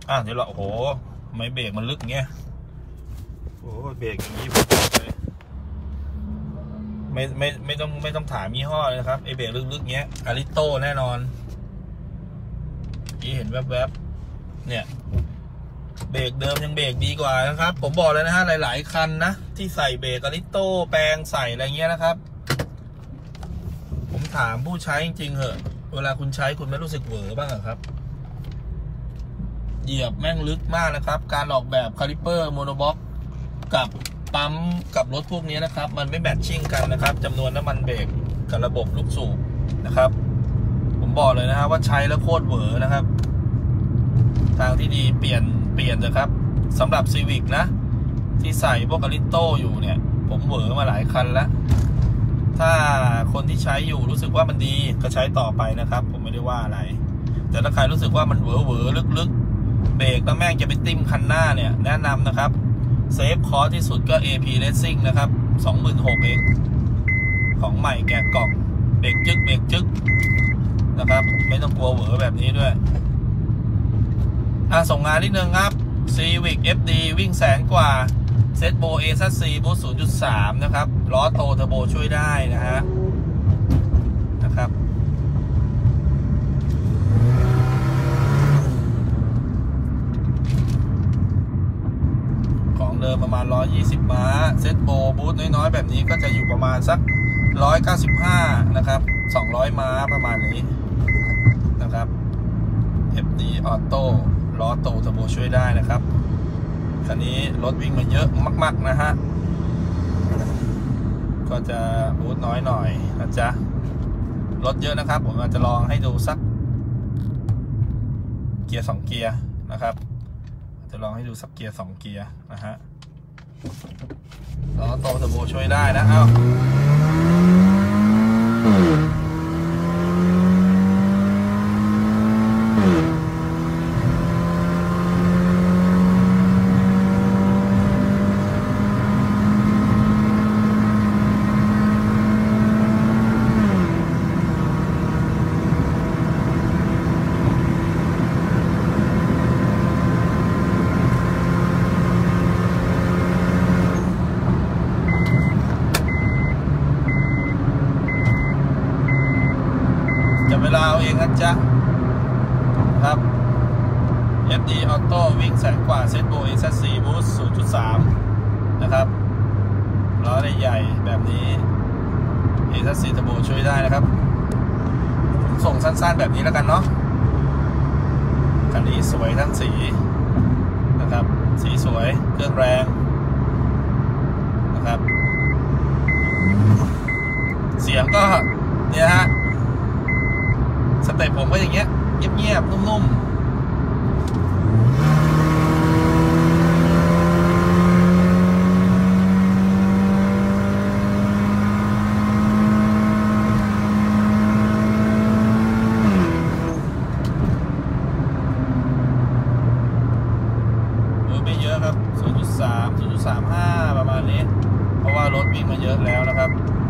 เดี๋ยวเราโอ้โหทำไมเบรกมันลึกเงี้ยโอ้เบรกอย่างนี้เลยไม่ต้องถามยี่ห้อเลยครับไอเบรกลึกๆเงี้ยอาริโต้แน่นอนนี่เห็นแวบๆเนี่ยเบรกเดิมยังเบรกดีกว่านะครับผมบอกเลยนะฮะหลายๆคันนะที่ใส่เบรกอาริโต้แปลงใส่อะไรเงี้ยนะครับผมถามผู้ใช้จริงๆเหอะเวลาคุณใช้คุณไม่รู้สึกเหวอบ้างเหรอครับเหยียบแม่งลึกมากนะครับการออกแบบคาลิเปอร์โมโนบ็อกกับปั๊มกับรถพวกนี้นะครับมันไม่แมทชิ่งกันนะครับจำนวนน้ำมันเบรกกับระบบลูกสูบนะครับผมบอกเลยนะฮะว่าใช้แล้วโคตรเหวอนะครับทางที่ดีเปลี่ยนนะครับสำหรับซีวิกนะที่ใส่พวกอาริโต้อยู่เนี่ยผมเหวอมาหลายคันแล้วถ้าคนที่ใช้อยู่รู้สึกว่ามันดีก็ใช้ต่อไปนะครับผมไม่ได้ว่าอะไรแต่ถ้าใครรู้สึกว่ามันเหวอลึกเบรกแล้วแม่งจะไปติ้มคันหน้าเนี่ยแนะนำนะครับเซฟคอร์สที่สุดก็ AP Racing นะครับ 26,000 เองของใหม่แกะกล่องเบรกจึ๊กนะครับไม่ต้องกลัวเหวอแบบนี้ด้วยส่งงานนิดนึงครับ Civic FD วิ่งแสนกว่าเซตโบ AZC บูสต์ 0.3 นะครับล้อโตเทอร์โบช่วยได้นะฮะนะครับของเดิมประมาณ120ม้าเซตโบบูสต์น้อยๆแบบนี้ก็จะอยู่ประมาณสัก195นะครับ200ม้าประมาณนี้นะครับ FD Auto ล้อโตเทอร์โบช่วยได้นะครับคันนี้รถวิ่งมาเยอะมากๆนะฮะก็จะบูสต์น้อยหน่อยนะจ๊ะรถเยอะนะครับผมอาจจะลองให้ดูสักเกียร์2เกียร์นะครับจะลองให้ดูสักเกียร์2เกียร์นะฮะล้อโตเทอร์โบช่วยได้นะเวลาเอาเองนะจ๊ะครับ FD Auto วิ่งแสนกว่าเซตโบ AZC Boost 0.3 นะครับล้อใหญ่แบบนี้ AZC Turbo ช่วยได้นะครับส่งสั้นๆแบบนี้แล้วกันเนาะคันนี้สวยทั้งสีนะครับสีสวยเครื่องแรงนะครับเสียงก็เนี่ยฮะสเต็ปผมก็อย่างเงี้ยเงียบๆนุ่มๆไม่เยอะครับ 0.3 0.35 ประมาณนี้เพราะว่ารถวิ่งมาเยอะแล้วนะครับ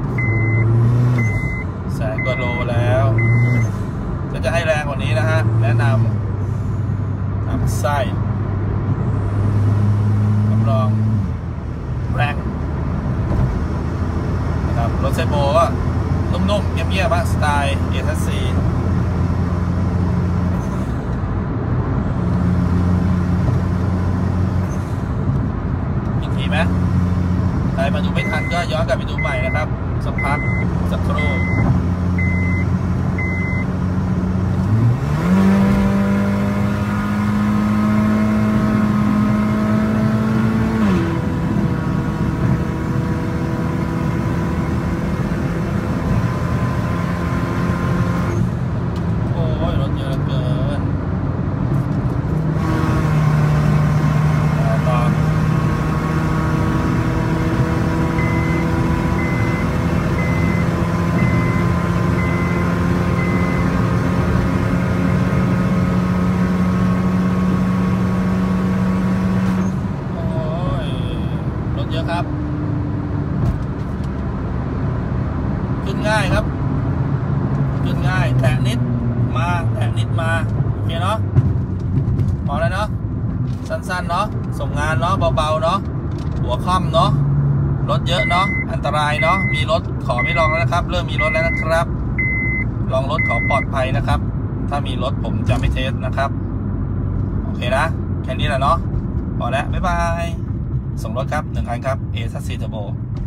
แสนกว่าโลแล้วจะให้แรงกว่านี้นะฮะแนะนำไส้รับรองแรงนะครับรถเซโบก็นุ่มๆเงียบๆสไตล์ AZC อีกทีไหมใครมาดูไม่ทันก็ย้อนกลับไปดูใหม่นะครับสักพักสักครู่ครับขึ้นง่ายครับขึ้นง่ายแตะนิดมาโอเคเนาะพอแล้วเนาะสั้นๆเนาะส่งงานเนาะเบาๆเนาะหัวค่ำเนาะรถเยอะเนาะอันตรายเนาะมีรถขอไม่ลองแล้วนะครับเริ่มมีรถแล้วนะครับลองรถขอปลอดภัยนะครับถ้ามีรถผมจะไม่เทสนะครับโอเคนะแค่นี้แหละเนาะพอแล้วบ๊ายบายส่งรถครับ1 คันครับ A-Turbo